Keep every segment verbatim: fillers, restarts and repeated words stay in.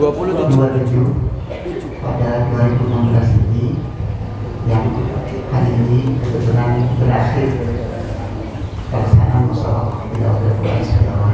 dua puluh tujuh pada dua ribu enam belas ini, yang hari ini kebetulan berakhir pelaksanaan musyawarah Tilawatul Quran Sejawa.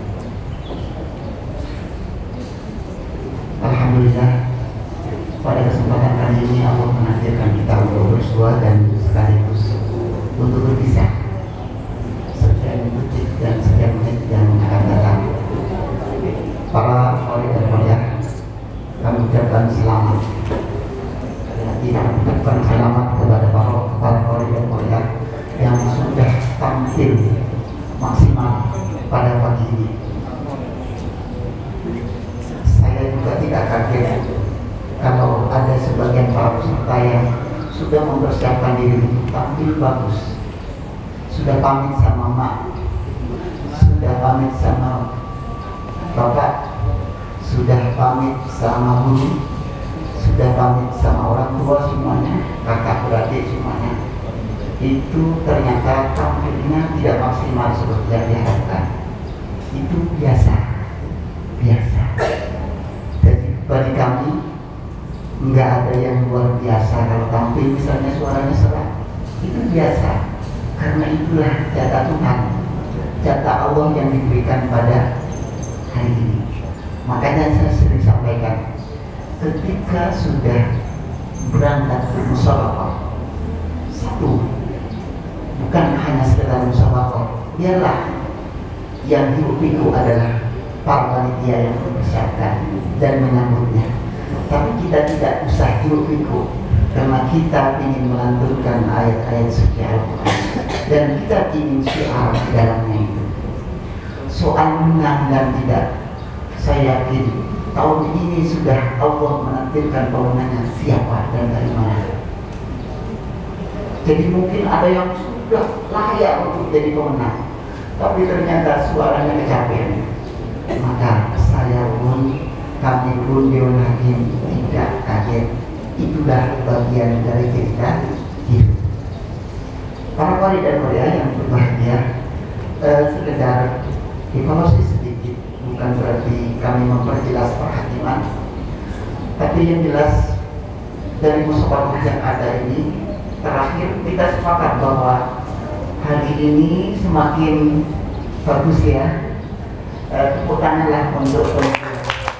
Alhamdulillah, pada kesempatan kali ini Allah menakdirkan kita untuk bersua dan sekaligus untuk berpisah sekian detik dan sekian menit yang akan datang. Para oleh dan mulia, kami ucapkan selamat. Tidak mengucapkan selamat kepada para kepala oleh dan mulia yang sudah tampil maksimal pada pagi ini. Saya juga tidak kaget kalau ada sebagian para peserta yang sudah mempersiapkan diri tampil bagus, sudah pamit sama mak, sudah pamit sama bapak, sudah pamit sama guru, sudah pamit sama orang tua semuanya, kakak beradik semuanya. Itu ternyata tampilnya tidak maksimal seperti yang diharapkan. Itu biasa, biasa. Jadi bagi kami nggak ada yang luar biasa kalau tampil misalnya suaranya serak. Itu biasa, karena itulah jatah Tuhan, jatah Allah yang diberikan pada hari ini. Makanya saya sering sampaikan, ketika sudah berangkat ke musyawarah, satu, bukan hanya sekedar musyawarah, biarlah yang hirup-pikuk adalah para panitia yang mempersiapkan dan menyambutnya. Tapi kita tidak usah hirup-pikuk, karena kita ingin melantunkan ayat-ayat suci Al-Quran dan kita ingin syiar di dalamnya itu. Soal menang dan tidak, saya yakin tahun ini sudah Allah menakdirkan pemenangnya siapa dan dari mana. Jadi mungkin ada yang sudah layak untuk jadi pemenang, tapi ternyata suaranya kecapean. Maka saya pun, kami pun Dewan Hakim tidak kaget. Itulah bagian dari cerita hidup. Para wali dan walia yang berbahagia, eh, sekedar evaluasi sedikit, bukan berarti kami memperjelas perhakiman, tapi yang jelas dari musyawarah yang ada ini, terakhir kita sepakat bahwa hari ini semakin bagus ya. Eh, tepuk tanganlah untuk pemerintah.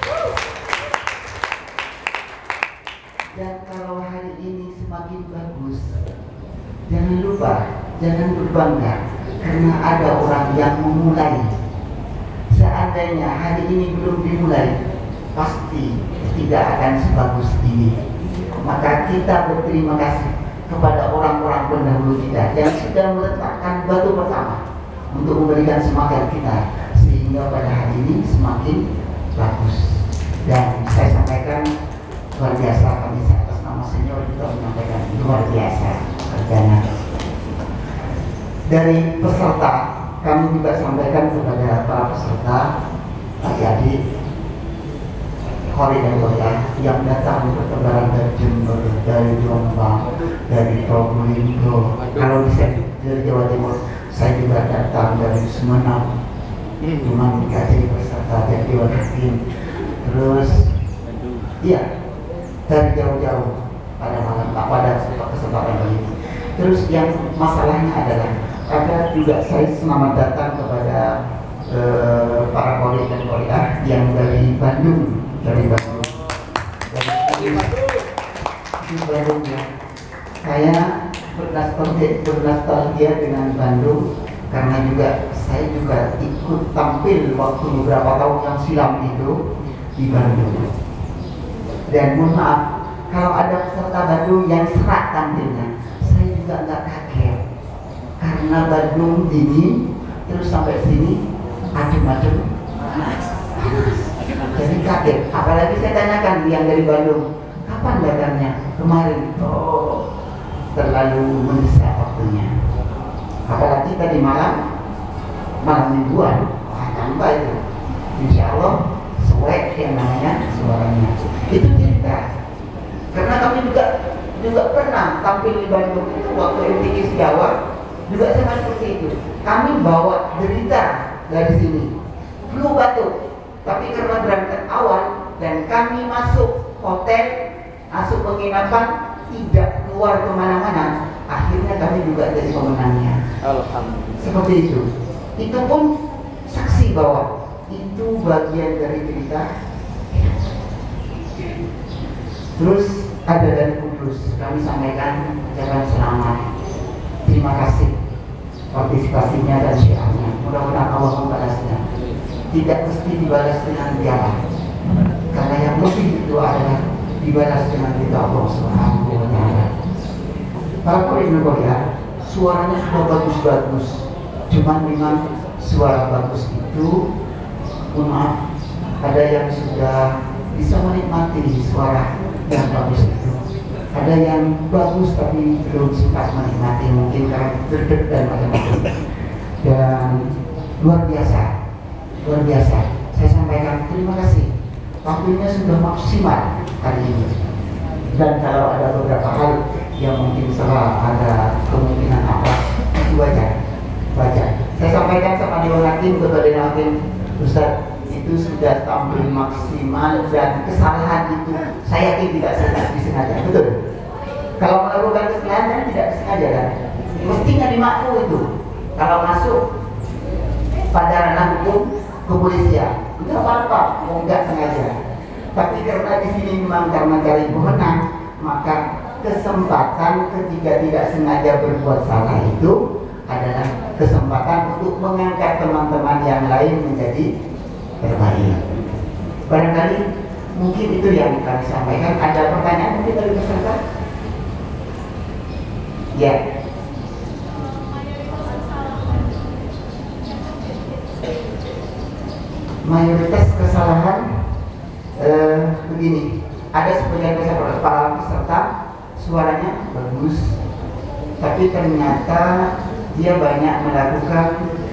Dan kalau hari ini semakin bagus, jangan lupa, jangan berbangga, karena ada orang yang memulai. Seandainya hari ini belum dimulai, pasti tidak akan sebagus ini. Maka kita berterima kasih kepada orang-orang pendahulu kita yang sudah meletakkan batu pertama untuk memberikan semangat kita, sehingga pada hari ini semakin bagus. Dan saya sampaikan, luar biasa, kami atas nama senior juga menyampaikan luar biasa kerjanya. Dari peserta, kami juga sampaikan kepada para peserta, adik-adik, khori dan walia yang datang bertebaran dari Jember, dari Jombang, dari Probolinggo. Kalau di dari Jawa Timur, saya juga datang dari Sumeneb, cuma tidak jadi peserta dari Dewan Hakim. Terus, iya, dari jauh-jauh pada malam, pada kesempatan ini. Terus yang masalahnya adalah, ada juga saya selamat datang kepada uh, para koli dan koliah yang dari Bandung, dari Bandung, dari Bandung ya. Saya bernostalgia dengan Bandung karena juga saya juga ikut tampil waktu beberapa tahun yang silam itu di Bandung. Dan mohon maaf kalau ada peserta Bandung yang serak tampilnya, saya juga nggak kaget. Karena Bandung dingin, terus sampai sini adem-adem, jadi kaget. Apalagi saya tanyakan yang dari Bandung, kapan datangnya? Kemarin. Oh, terlalu mendesak waktunya. Apalagi tadi malam, malam mingguan, wah tambah itu. Insya Allah, swag yang namanya suaranya. Itu cerita. Karena kami juga juga pernah tampil di Bandung itu waktu M T Q Jawa. Juga sama seperti itu. Kami bawa derita dari sini, flu batuk, tapi karena berangkat awal dan kami masuk hotel, masuk penginapan, tidak keluar kemana-mana, akhirnya kami juga jadi pemenangnya. Alhamdulillah. Seperti itu. Itu pun saksi bahwa itu bagian dari cerita. Terus ada dari Kudus, kami sampaikan ucapan selamat, terima kasih partisipasinya dan syiarnya. Mudah-mudahan Allah membalasnya. Tidak mesti dibalas dengan piala, karena yang lebih itu adalah dibalas dengan kita Allah Subhanahu wa Ta'ala. Para pendengar ya, suaranya sudah bagus-bagus, cuman memang suara bagus itu, maaf, ada yang sudah bisa menikmati suara yang bagus itu, ada yang bagus tapi belum sempat menikmati, mungkin karena deg dan macam-macam. Dan luar biasa, luar biasa. Saya sampaikan terima kasih. Waktunya sudah maksimal hari ini. Dan kalau ada beberapa hal yang mungkin salah, ada kemungkinan apa, itu wajar, wajar. Saya sampaikan sama Dewan Hakim, Ketua Dewan Hakim, Ustaz, itu sudah tampil maksimal dan kesalahan itu saya yakin tidak disengaja, betul. Kalau melakukan kesalahan kan tidak disengaja kan, mestinya dimakfu itu. Kalau masuk pada ranah hukum kepolisian, itu apa-apa, mau nggak sengaja. Tapi karena di sini memang karena cari pemenang, maka kesempatan ketika tidak sengaja berbuat salah itu adalah kesempatan untuk mengangkat teman-teman yang lain menjadi terbaik. Barangkali mungkin itu yang kami sampaikan. Ada pertanyaan mungkin dari peserta? Ya. Mayoritas kesalahan eh, begini. Ada sebagian peserta, para peserta suaranya bagus, tapi ternyata dia banyak melakukan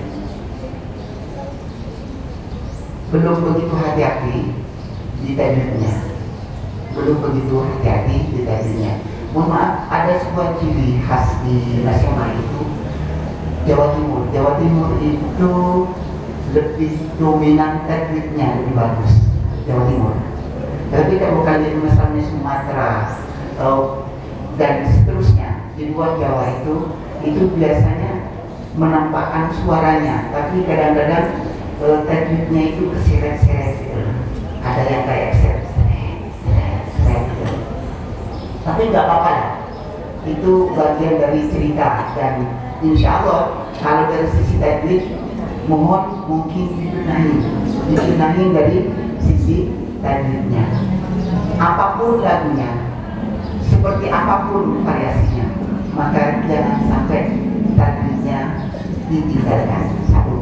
belum begitu hati-hati di tajwidnya, belum begitu hati-hati di tajwidnya. Mohon maaf, ada sebuah ciri khas di nasional itu Jawa Timur. Jawa Timur itu lebih dominan tajwidnya, lebih bagus Jawa Timur. Tapi kalau kalian misalnya Sumatera uh, dan seterusnya di luar Jawa itu, itu biasanya menampakkan suaranya, tapi kadang-kadang uh, tajwidnya itu keseret-seret gitu. Ada yang kayak seret-seret gitu. Tapi nggak apa-apa lah, itu bagian dari cerita. Dan insya Allah kalau dari sisi tajwid, mohon mungkin dibenahi, dibenahi dari sisi tajwidnya. Apapun lagunya, seperti apapun variasinya, maka jangan sampai tajwidnya ditinggalkan. Satu,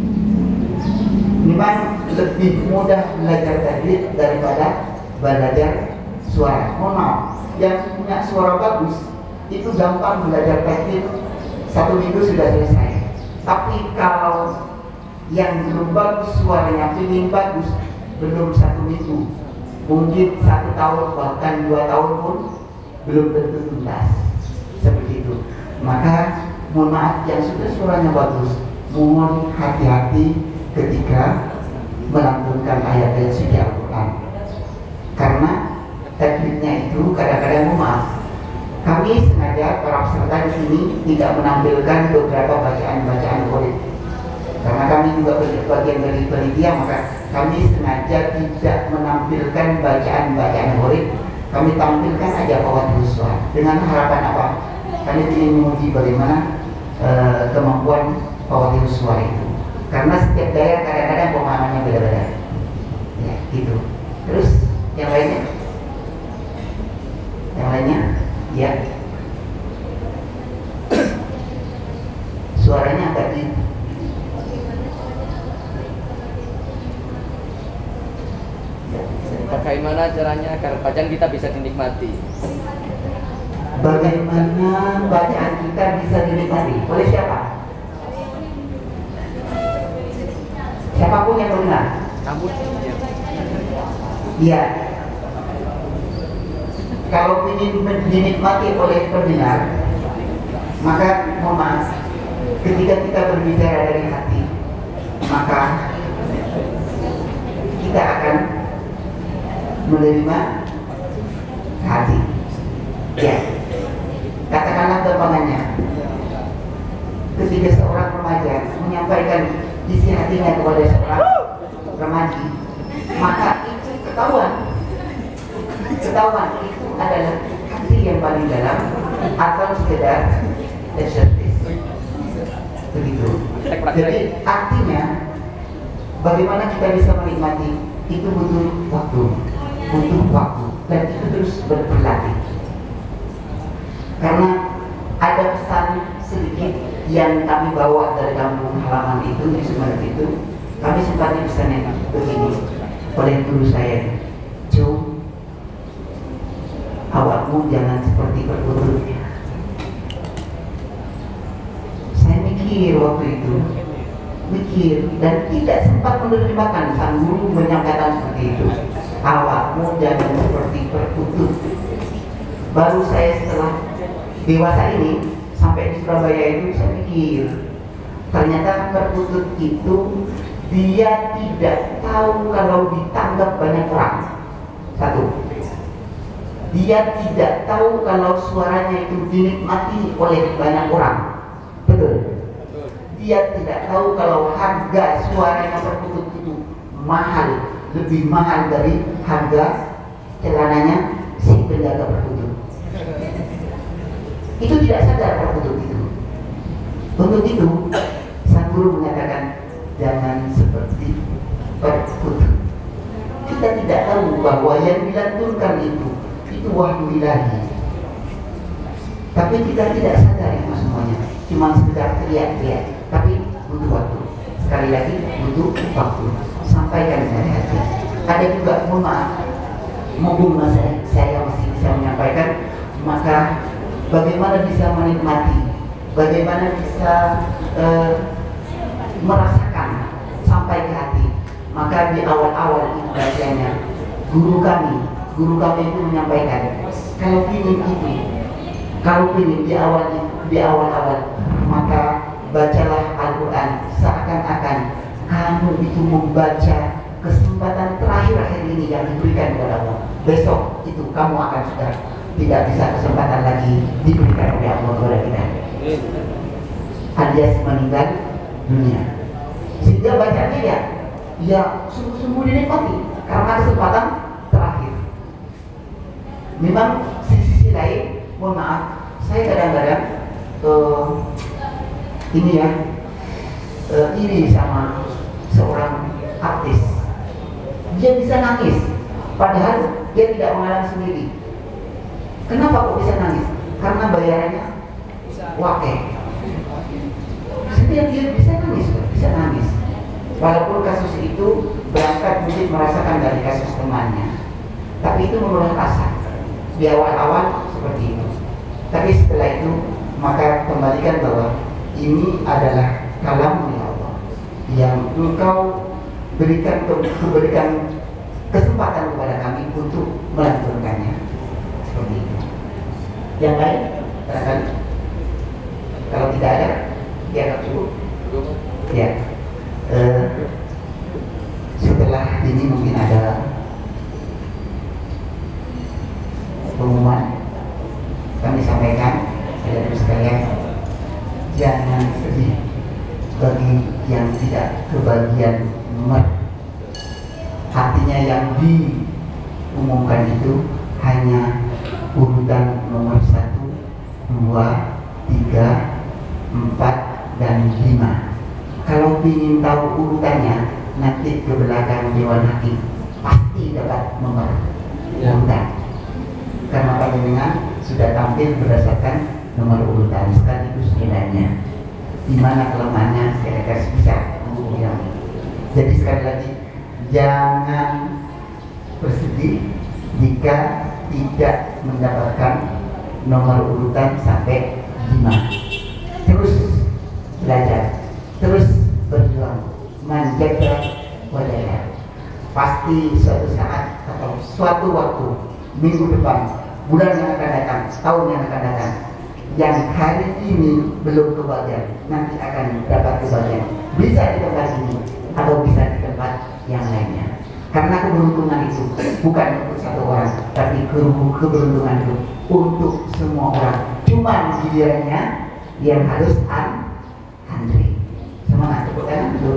memang lebih mudah belajar tajwid daripada belajar suara. Mohon maaf, yang punya suara bagus itu gampang belajar tajwid, satu minggu sudah selesai. Tapi kalau yang belum bagus suaranya, ingin bagus, belum satu minggu, mungkin satu tahun bahkan dua tahun pun belum tentu tuntas. Seperti itu. Maka mohon maaf, yang sudah suaranya bagus, mohon hati-hati ketika melantunkan ayat-ayat suci Al-Quran, karena tajwidnya itu kadang-kadang, mohon maaf, kami sengaja para peserta di sini tidak menampilkan beberapa bacaan-bacaan Quran, karena kami juga bagian dari panitia, maka kami sengaja tidak menampilkan bacaan-bacaan Quran. Kami tampilkan aja Fawaidul Suwar. Dengan harapan apa? Kami ingin menguji bagaimana uh, kemampuan Fawaidul Suwar itu, karena setiap daerah kadang-kadang pemahamannya beda-beda. Ya, gitu. Terus yang lainnya? Yang lainnya? Ya. Suaranya agak di Bagaimana caranya agar bacaan kita bisa dinikmati? Bagaimana bacaan kita bisa dinikmati? Oleh siapa? Siapapun yang mendengar. Kamu? Iya. Kalau ingin dinikmati oleh pendengar, maka mohon maaf, ketika kita berbicara dari hati, maka kita akan menerima hati. Ya, katakanlah gampangannya, ketika seorang remaja menyampaikan isi hatinya kepada seorang remaja, maka itu ketahuan, ketahuan itu adalah hati yang paling dalam atau sekedar eksersis. Begitu. Jadi artinya bagaimana kita bisa menikmati itu butuh waktu, butuh waktu, dan itu terus berlatih. Karena ada pesan sedikit yang kami bawa dari kampung halaman itu di Sumeneb itu, kami sempat pesannya begini oleh guru saya, Jo, awakmu jangan seperti perkutut. Saya mikir waktu itu, mikir dan tidak sempat menerjemahkan. Sang guru menyampaikan seperti itu, awakmu jangan seperti perkutut. Baru saya setelah dewasa ini sampai di Surabaya itu saya mikir, ternyata perkutut itu dia tidak tahu kalau ditangkap banyak orang. Satu, dia tidak tahu kalau suaranya itu dinikmati oleh banyak orang. Betul. Dia tidak tahu kalau harga suaranya perkutut itu mahal, lebih mahal dari harga celananya si penjaga perkutut. Itu tidak sadar perkutut itu. Untuk itu, sang guru mengatakan jangan seperti perkutut. Kita tidak tahu bahwa yang dilantunkan itu itu wahyu ilahi. Tapi kita tidak sadar itu semuanya. Cuma sekedar teriak-teriak. Tapi butuh waktu. Sekali lagi butuh waktu. Sampaikan dari hati. Ada juga, mohon maaf, mumpung saya, saya masih bisa menyampaikan, maka bagaimana bisa menikmati, bagaimana bisa uh, merasakan sampai ke hati. Maka di awal-awal itu bagiannya guru kami, guru kami itu menyampaikan, kalau ingin itu, kalau ingin di awal di awal-awal, maka bacalah Al-Quran seakan-akan kamu itu membaca kesempatan terakhir-akhir ini yang diberikan kepada Allah. Besok itu kamu akan sudah tidak bisa kesempatan lagi diberikan oleh Allah kepada kita, alias meninggal dunia. Sehingga bacanya ya, ya sungguh-sungguh dinikmati karena kesempatan terakhir. Memang sisi-sisi lain, mohon maaf, saya kadang-kadang uh, ini ya uh, iri sama seorang artis. Dia bisa nangis, padahal dia tidak mengalami sendiri. Kenapa kok bisa nangis? Karena bayarannya wakil. Setiap dia bisa nangis, bisa nangis. Walaupun kasus itu berangkat mungkin merasakan dari kasus temannya, tapi itu menurut rasa di awal-awal seperti itu. Tapi setelah itu maka kembalikan bahwa ini adalah kalamnya Allah yang engkau berikan berikan kesempatan kepada kami untuk melantunkannya. Seperti itu. Yang lain, barangkali kalau tidak ada, dia cukup. Ya. Uh, setelah ini mungkin ada pengumuman. Kami sampaikan, saudara sekalian, jangan sedih bagi yang tidak kebagian nomor. Artinya yang diumumkan itu hanya urutan nomor satu, dua, tiga, empat, dan lima. Kalau ingin tahu urutannya, nanti ke belakang Dewan Hakim pasti dapat nomor urutan. Karena panjenengan sudah tampil berdasarkan nomor urutan sekaligus nilainya. Di mana kelemahannya saya kasih bisa yang. Jadi sekali lagi, jangan bersedih jika tidak mendapatkan nomor urutan sampai lima. Terus belajar, terus berjuang, menjaga wadaya. Pasti suatu saat atau suatu waktu, minggu depan, bulan yang akan datang, tahun yang akan datang, yang hari ini belum kebagian, nanti akan dapat kebagian. Bisa di tempat ini atau bisa di tempat yang lainnya. Karena keberuntungan itu bukan untuk satu orang, tapi ke- keberuntungan itu untuk semua orang. Cuma gilirannya yang harus an antri. Semangat, tepuk tangan dulu.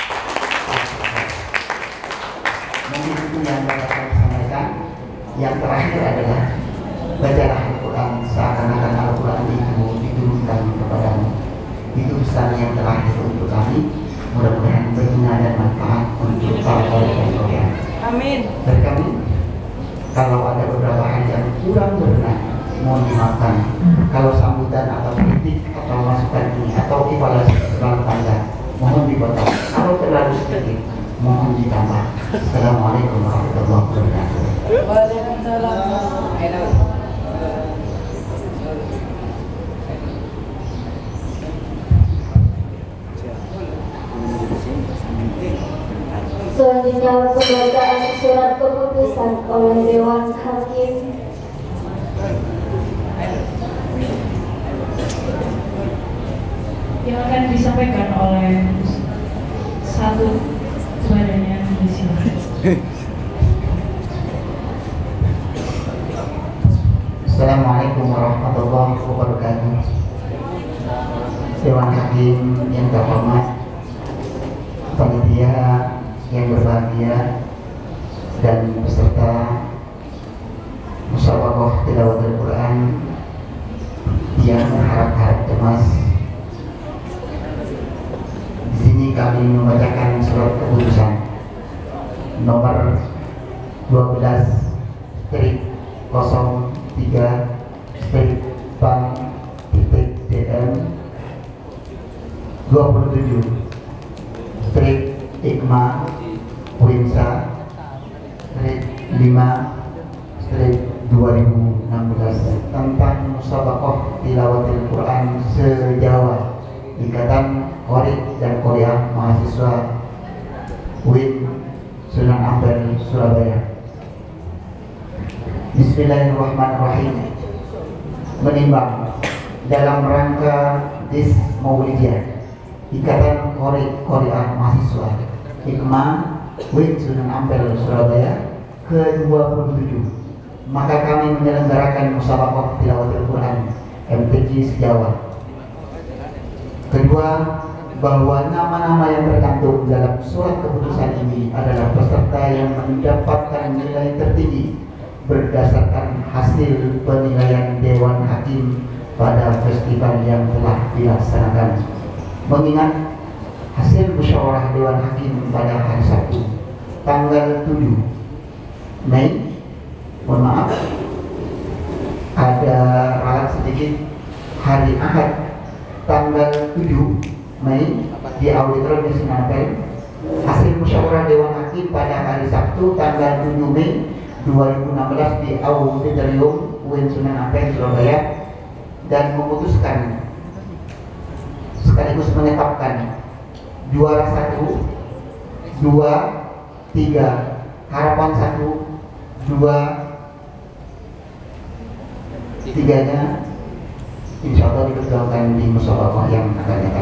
Mungkin itu yang dapat saya sampaikan. Yang terakhir adalah bacalah Al-Quran seakan-akan Al-Quran itu diturunkan kepadamu. Itu pesan yang terakhir untuk kami. Mudah-mudahan berguna dan manfaat untuk para kalian. Amin. Dari kami, kalau ada beberapa hal yang kurang berkenan, mohon dimaafkan. Kalau sambutan atau kritik atau masukan ini atau evaluasi terlalu panjang, mohon dipotong. Kalau terlalu sedikit, mohon ditambah. Assalamualaikum warahmatullahi wabarakatuh. Waalaikumsalam. Selanjutnya pembacaan surat keputusan oleh Dewan Hakim. Yang akan disampaikan oleh satu kepadanya di sini. Assalamualaikum warahmatullahi wabarakatuh. Dewan Hakim yang terhormat, panitia yang berbahagia, dan peserta musyawarah tilawatul Quran yang harap-harap cemas. Di sini kami membacakan surat keputusan nomor dua belas nol tiga Bank titik D M dua puluh tujuh Ikma Winsa lima dua ribu enam belas tentang musabaqah tilawatil Quran se-Jawa Ikatan Qori dan Qoriah Mahasiswa U I N Sunan Ampel Surabaya. Bismillahirrahmanirrahim. Menimbang dalam rangka Dis Maulidiyah Ikatan Qori Qoriah Mahasiswa Hikmah U I N Sunan Ampel Surabaya ke dua puluh tujuh, maka kami menyelenggarakan musabaqah tilawatul Quran M T Q se-Jawa. Kedua, bahwa nama-nama yang tercantum dalam surat keputusan ini adalah peserta yang mendapatkan nilai tertinggi berdasarkan hasil penilaian Dewan Hakim pada festival yang telah dilaksanakan. Mengingat hasil musyawarah Dewan Hakim pada hari Sabtu tanggal tujuh Mei, mohon maaf ada ralat sedikit, hari Ahad tanggal tujuh Mei di Auditorium di Sunan Ampel. Hasil musyawarah Dewan Hakim pada hari Sabtu tanggal tujuh Mei dua ribu enam belas di Auditorium U I N Sunan Ampel Surabaya, dan memutuskan sekaligus menetapkan juara satu, dua, tiga, harapan satu, dua, tiganya insya Allah diperjuangkan di musyawarah yang akan datang.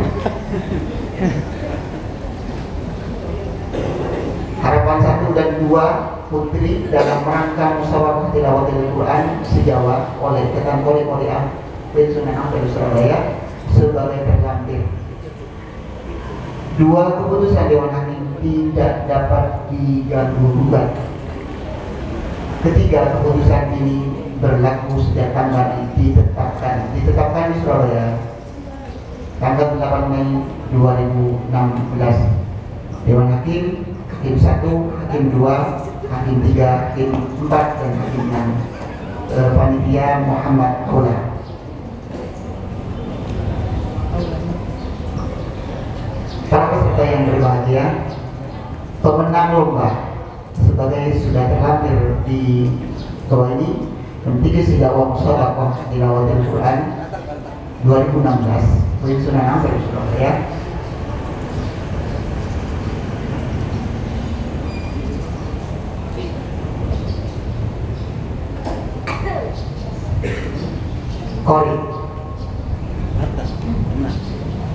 Harapan satu dan dua putri dalam rangka musyawarah tilawatul Quran se-Jawa oleh Ikatan Qori Qoriah U I N Sunan Ampel Surabaya sebagai terlampir. Dua keputusan Dewan Hakim tidak dapat diganggu gugat. Ketiga, keputusan ini berlaku sejak tanggal ditetapkan ditetapkan di Surabaya tanggal delapan Mei dua ribu enam belas. Dewan Hakim, Hakim satu, Hakim dua, Hakim tiga, Hakim empat, dan Hakim enam. E, Panitia Muhammad Kola. Para peserta yang berbahagia, pemenang lomba sebagai sudah terlampir di bawah ini, Menteri Sidawang Musabaqah Tilawatul Quran dua ribu enam belas U I N Sunan Ampel Surabaya. Qori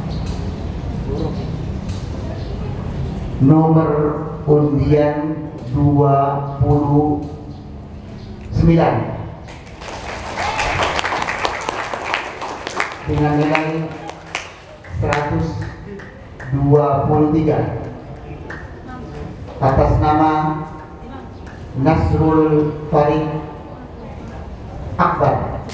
nomor undian dua puluh sembilan dengan nilai seratus dua puluh tiga atas nama Nasrul Farid Akbar.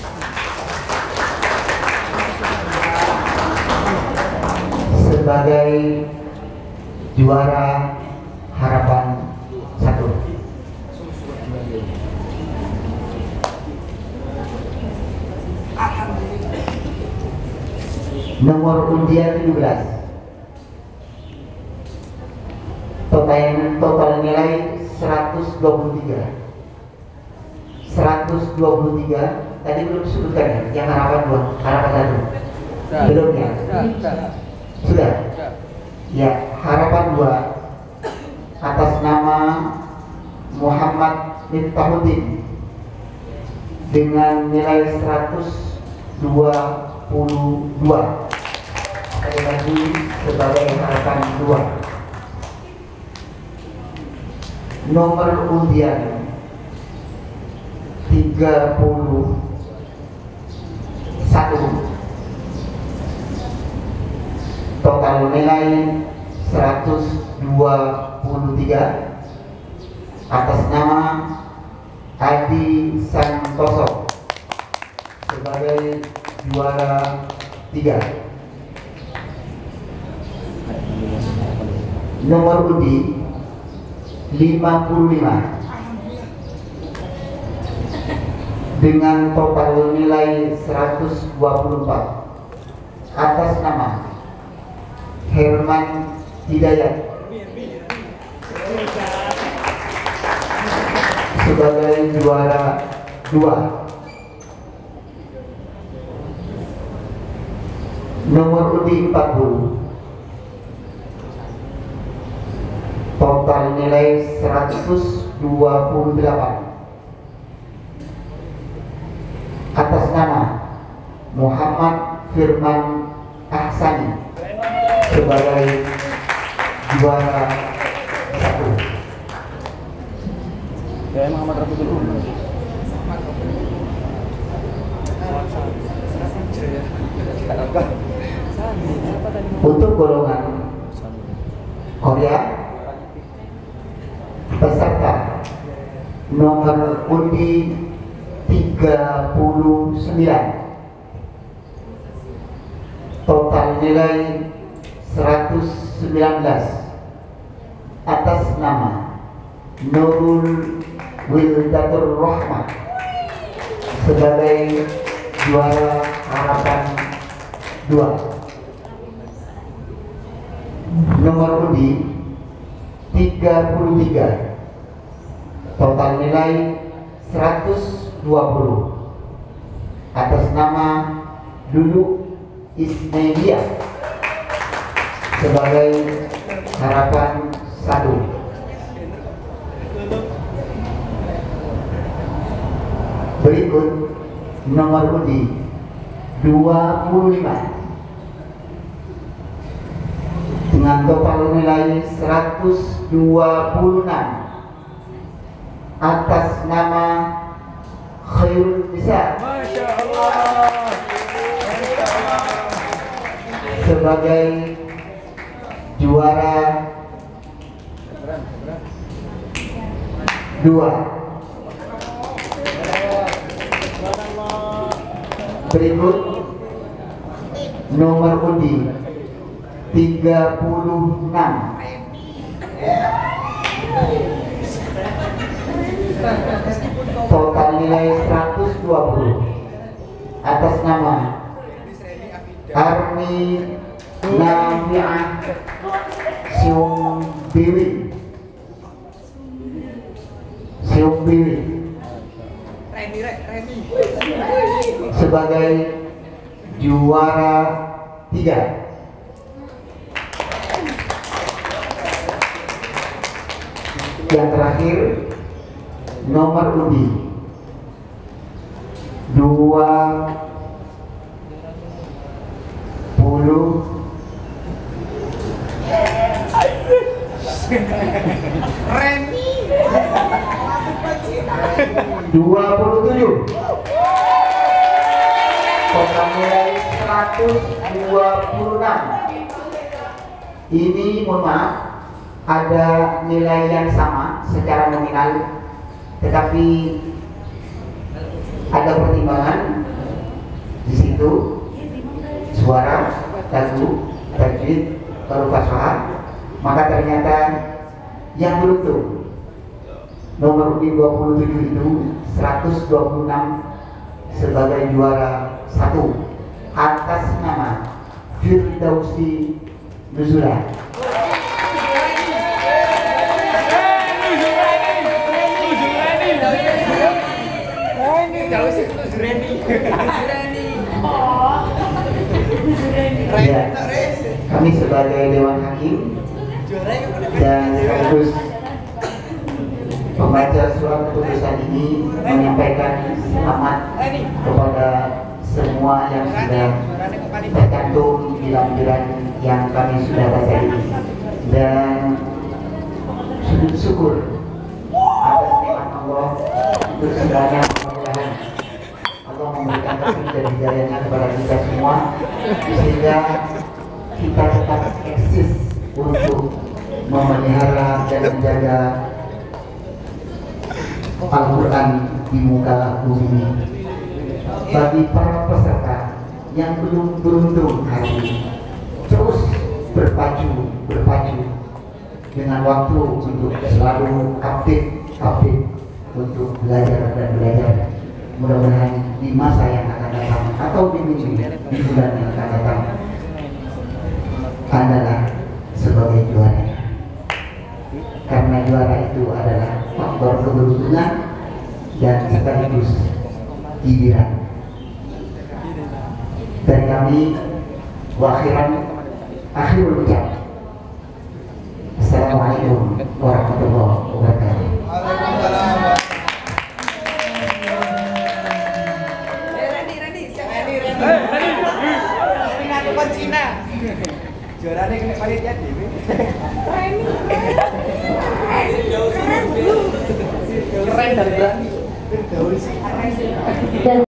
Sebagai juara harapan satu. Nomor undian tujuh belas. Total, total nilai seratus dua puluh tiga. seratus dua puluh tiga. Tadi belum disebutkan ya, yang harapan dua, harapan satu. Belum ya? Sudah. Ya, harapan dua atas nama Muhammad Miftahuddin dengan nilai seratus dua puluh dua. Sekali lagi sebagai harapan dua. Nomor undian tiga puluh satu. Total nilai seratus dua puluh tiga atas nama Adi Santoso sebagai juara tiga. Nomor undi lima puluh lima dengan total nilai seratus dua puluh empat atas nama Herman Hidayat sebagai juara dua. Nomor undi empat puluh total nilai seratus dua puluh delapan atas nama Muhammad Firman Ahsani sebagai juara satu. Ya, Muhammad Rafiqul Umar. Untuk golongan Korea, peserta nomor undi tiga puluh sembilan, total nilai seratus sembilan belas atas nama Nurul Wildatur Rahmat sebagai juara harapan dua. Nomor undi tiga puluh tiga, total nilai seratus dua puluh atas nama Lulu Ismailia sebagai harapan satu. Berikut nomor undi dua puluh lima dengan total nilai seratus dua puluh enam atas nama Khairul Nisa sebagai juara dua. Berikut nomor undi tiga puluh enam total nilai seratus dua puluh atas nama Armi Nafi'ah Siung Biwi Siung Biwi sebagai juara tiga. Yang terakhir nomor undi dua puluh Reni dua puluh tujuh. Total nilai seratus dua puluh enam. Ini mohon maaf, ada nilai yang sama secara nominal, tetapi ada pertimbangan di situ. Suara, lagu, tajwid, baru fasaha, maka ternyata yang beruntung nomor undi dua puluh tujuh itu seratus dua puluh enam sebagai juara satu atas nama Firdausi Nuzula. Ya, kami sebagai Dewan Hakim dan sekaligus pembaca surat keputusan ini menyampaikan selamat kepada semua yang sudah tercantum di lampiran yang kami sudah baca ini, dan sujud syukur atas nikmat Allah untuk sebanyak mudah-mudahan Allah memberikan kasih dan hidayahnya kepada kita semua sehingga kita tetap eksis untuk memelihara dan menjaga Al-Quran di muka bumi ini. Bagi para peserta yang belum beruntung hari ini, terus berpacu berpacu dengan waktu untuk selalu update update untuk belajar dan belajar. Mudah-mudahan di masa yang akan datang atau di minggu di bulan yang akan datang adalah sebagai juara, karena juara itu adalah faktor keberuntungan dan sekaligus giliran. Dari kami, wakhiran akhirul ucap, Assalamualaikum warahmatullahi wabarakatuh. Juaranya kena panitia dewe. Keren dan berani. Dan